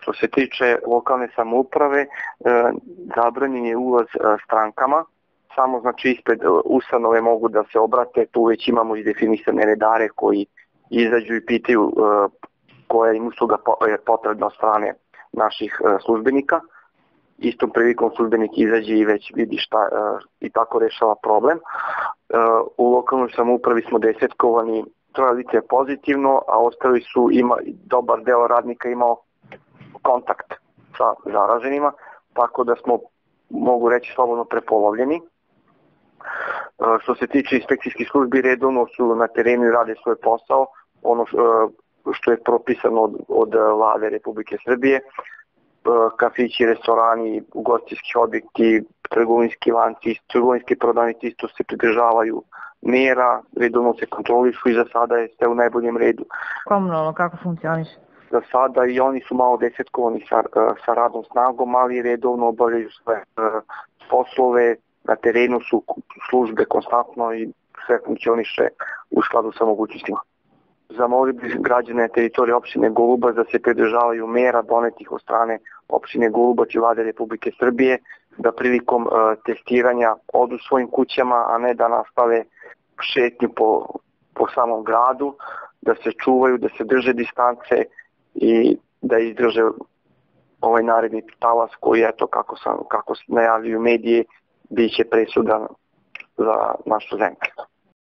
Što se tiče lokalne samouprave, zabranjen je ulaz strankama, samo znači ispred ustanove mogu da se obrate, tu već imamo i definisane redare koji izađu i pitaju koja im usluga je potrebna od strane naših službenika. Istom prilikom službenik izađe i već vidi šta i tako rešava problem. U lokalnoj samoupravi smo desetkovani, troje lice je pozitivno, a ostali su, dobar deo radnika imao kontakt sa zaraženima, tako da smo, mogu reći, slobodno prepolovljeni. Što se tiče inspekcijskih službi, redovno su na terenu i rade svoj posao, ono što je propisano od Vlade Republike Srbije. Kafići, restorani, ugostiteljski objekti, trgovinski lanci, trgovinski prodavnici isto se pridržavaju mera, redovno se kontrolišu i za sada je sve u najboljem redu. Komunalno kako funkcioniše? Za sada i oni su malo desetkovani sa radnom snagom, ali redovno obavljaju sve poslove, na terenu su službe konstantno i sve funkcioniše u skladu sa mogućnostima. Zamolio bih građane na teritoriji opštine Golubac da se pridržavaju mera donetih od strane opštine Golubac i Vlade Republike Srbije, da prilikom testiranja odu svojim kućama, a ne da nastave šetnju po samom gradu, da se čuvaju, da se drže distance i da izdrže ovaj naredni talas koji, eto, kako najavljuju medije, biće presudan za našu zemlju.